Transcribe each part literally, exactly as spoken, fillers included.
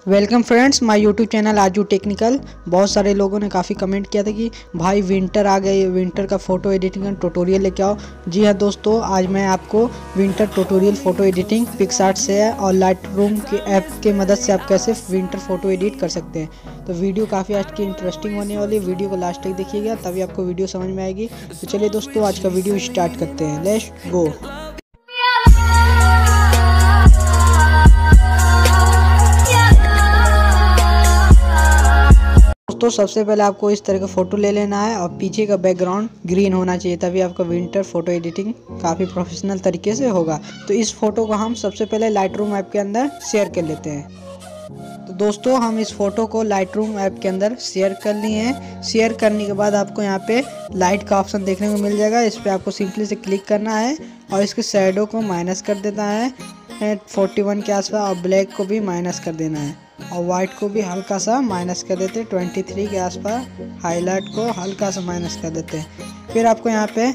Welcome friends my YouTube channel Aaju technical. बहुत सारे लोगों ने काफ़ी कमेंट किया था कि भाई विंटर आ गए, विंटर का फ़ोटो एडिटिंग का ट्यूटोरियल लेके आओ। जी हाँ दोस्तों, आज मैं आपको winter tutorial photo editing PicsArt से है और लाइट रूम के ऐप की मदद से आप कैसे विंटर फ़ोटो एडिट कर सकते हैं। तो वीडियो काफ़ी आज की इंटरेस्टिंग होने वाली है, वीडियो को लास्ट तक देखिएगा तभी आपको वीडियो समझ में आएगी। तो चलिए दोस्तों, आज का वीडियो स्टार्ट करते हैं। Let's go. दोस्तों सबसे पहले आपको इस तरह का फ़ोटो ले लेना है और पीछे का बैकग्राउंड ग्रीन होना चाहिए, तभी आपका विंटर फ़ोटो एडिटिंग काफ़ी प्रोफेशनल तरीके से होगा। तो इस फ़ोटो को हम सबसे पहले लाइट रूम ऐप के अंदर शेयर कर लेते हैं। तो दोस्तों हम इस फ़ोटो को लाइट रूम ऐप के अंदर शेयर कर लिए हैं। शेयर करने के बाद आपको यहाँ पे लाइट का ऑप्शन देखने को मिल जाएगा। इस पर आपको सिंपली से क्लिक करना है और इसके शैडो को माइनस कर देना है फोर्टी वन के आसपास, और ब्लैक को भी माइनस कर देना है और वाइट को भी हल्का सा माइनस कर देते हैं ट्वेंटी थ्री के आसपास। हाईलाइट को हल्का सा माइनस कर देते हैं। फिर आपको यहाँ पे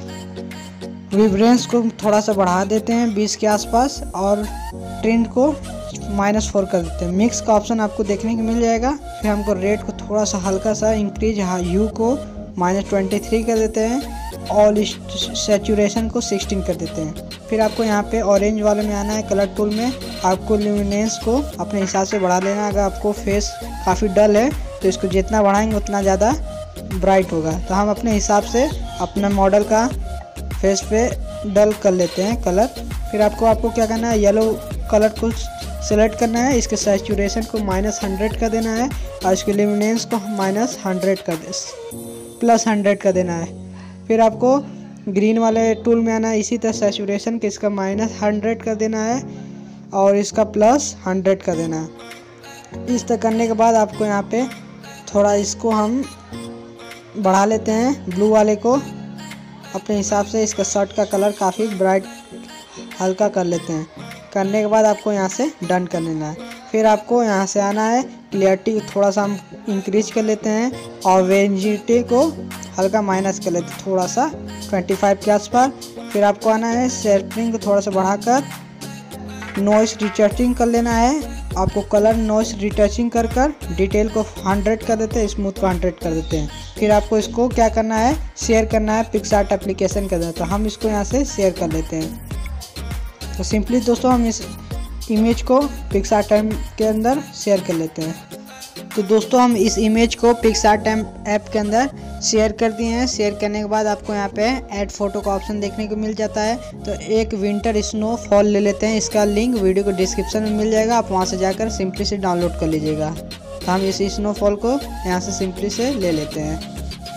विब्रेंस को थोड़ा सा बढ़ा देते हैं बीस के आसपास और ट्रेंड को माइनस फोर कर देते हैं। मिक्स का ऑप्शन आपको देखने को मिल जाएगा। फिर हमको रेड को थोड़ा सा हल्का सा इंक्रीज, यू को माइनस ट्वेंटी थ्री कर देते हैं और सैचुरेशन को सिक्सटीन कर देते हैं। फिर आपको यहाँ पे ऑरेंज वाले में आना है, कलर टूल में आपको ल्यूमिनेंस को अपने हिसाब से बढ़ा लेना। अगर आपको फेस काफ़ी डल है तो इसको जितना बढ़ाएंगे उतना ज़्यादा ब्राइट होगा। तो हम अपने हिसाब से अपना मॉडल का फेस पे डल कर लेते हैं कलर। फिर आपको आपको क्या करना है, येलो कलर को सेलेक्ट करना है, इसके सैचुरेशन को माइनस हंड्रेड कर देना है और इसके ल्यूमिनेंस को माइनस हंड्रेड कर दे प्लस हंड्रेड कर देना है। फिर आपको ग्रीन वाले टूल में आना है, इसी तरह सैचुरेशन के इसका माइनस हंड्रेड कर देना है और इसका प्लस हंड्रेड कर देना है। इस तरह करने के बाद आपको यहाँ पे थोड़ा इसको हम बढ़ा लेते हैं, ब्लू वाले को अपने हिसाब से। इसका शर्ट का कलर काफ़ी ब्राइट हल्का कर लेते हैं। करने के बाद आपको यहाँ से डन कर लेना है। फिर आपको यहाँ से आना है, क्लियरिटी थोड़ा सा हम इंक्रीज कर लेते हैं और वेंजिटी को हल्का माइनस कर लेते हैं थोड़ा सा पच्चीस के आसपास। फिर आपको आना है, शेडरिंग को थोड़ा सा बढ़ाकर नॉइस रिटचिंग कर लेना है। आपको कलर नॉइस रिटचिंग कर कर डिटेल को हंड्रेड कर देते हैं, स्मूथ को हंड्रेड कर देते हैं। फिर आपको इसको क्या करना है, शेयर करना है पिक्सआर्ट एप्लीकेशन के अंदर। तो हम इसको यहाँ से शेयर कर लेते हैं। तो सिंपली दोस्तों हम इस इमेज को पिक्सआर्ट के अंदर शेयर कर लेते हैं। तो दोस्तों हम इस इमेज को पिक्सआर्ट ऐप के अंदर शेयर कर दिए हैं। शेयर करने के बाद आपको यहाँ पे ऐड फोटो का ऑप्शन देखने को मिल जाता है। तो एक विंटर स्नो फॉल ले लेते हैं, इसका लिंक वीडियो को डिस्क्रिप्शन में मिल जाएगा, आप वहाँ से जाकर सिंपली से डाउनलोड कर लीजिएगा। तो हम इस स्नोफॉल को यहाँ से सिंपली से ले लेते हैं।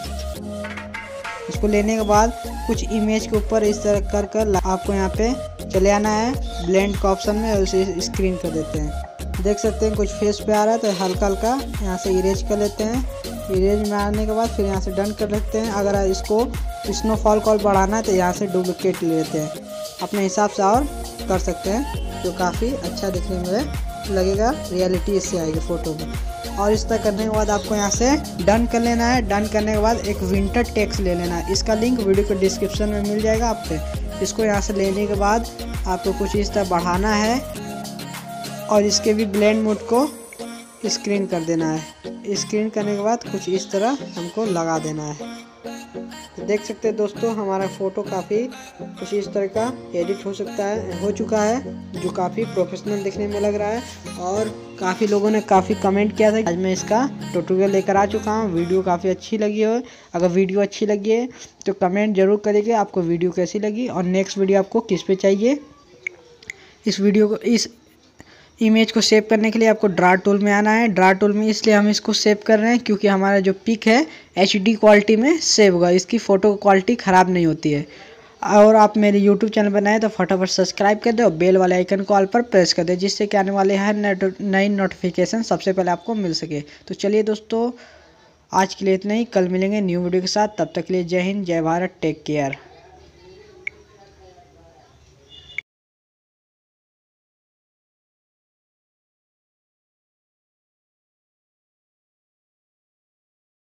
इसको लेने के बाद कुछ इमेज के ऊपर इस तरह कर कर आपको यहाँ पे चले आना है ब्लेंड का ऑप्शन में और उसे स्क्रीन कर देते हैं। देख सकते हैं कुछ फेस पे आ रहा है तो हल्का हल्का यहाँ से इरेज कर लेते हैं। इरेज में आने के बाद फिर यहाँ से डन कर लेते हैं। अगर इसको स्नोफॉल को बढ़ाना है तो यहाँ से डुप्लीकेट ले लेते हैं, अपने हिसाब से और कर सकते हैं, जो काफ़ी अच्छा दिखने में लगेगा, रियलिटी इससे आएगी फ़ोटो में। और इस तरह करने के बाद आपको यहाँ से डन कर लेना है। डन करने के बाद एक विंटर टेक्स्ट ले लेना है, इसका लिंक वीडियो को डिस्क्रिप्शन में मिल जाएगा आप पे। इसको यहाँ से लेने के बाद आपको कुछ इस तरह बढ़ाना है और इसके भी ब्लेंड मोड को स्क्रीन कर देना है। स्क्रीन करने के बाद कुछ इस तरह हमको लगा देना है। तो देख सकते हैं दोस्तों हमारा फ़ोटो काफ़ी कुछ इस तरह का एडिट हो सकता है हो चुका है, जो काफ़ी प्रोफेशनल दिखने में लग रहा है। और काफ़ी लोगों ने काफ़ी कमेंट किया था। आज मैं इसका ट्यूटोरियल लेकर आ चुका हूँ। वीडियो काफ़ी अच्छी लगी हो, अगर वीडियो अच्छी लगी है तो कमेंट जरूर करिएगा आपको वीडियो कैसी लगी और नेक्स्ट वीडियो आपको किस पे चाहिए। इस वीडियो को इस इमेज को सेव करने के लिए आपको ड्रा टूल में आना है। ड्रा टूल में इसलिए हम इसको सेव कर रहे हैं क्योंकि हमारा जो पिक है एच डी क्वालिटी में सेव होगा, इसकी फ़ोटो क्वालिटी ख़राब नहीं होती है। और आप मेरे यूट्यूब चैनल बनाए तो फटाफट सब्सक्राइब कर दे और बेल वाले आइकन को ऑल पर प्रेस कर दे, जिससे कि आने वाले हर नई नोटिफिकेशन सबसे पहले आपको मिल सके। तो चलिए दोस्तों आज के लिए इतना ही, कल मिलेंगे न्यू वीडियो के साथ। तब तक के लिए जय हिंद, जय भारत, टेक केयर।